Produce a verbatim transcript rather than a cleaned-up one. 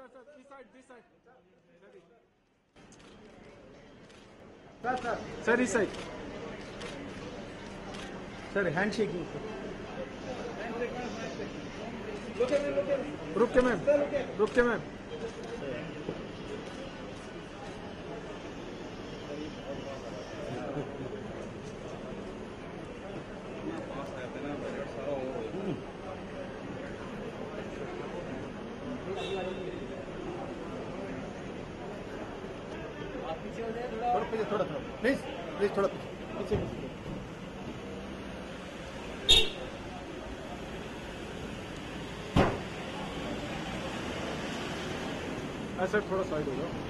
sir. This side, this side. Sir, sir. Sir, this side. Sir, handshaking. रुक के ma'am, रुक के ma'am. थोड़ा पीछे, थोड़ा थोड़ा प्लीज प्लीज थोड़ा पीछे पीछे ऐसा थोड़ा साइड हो जाओ.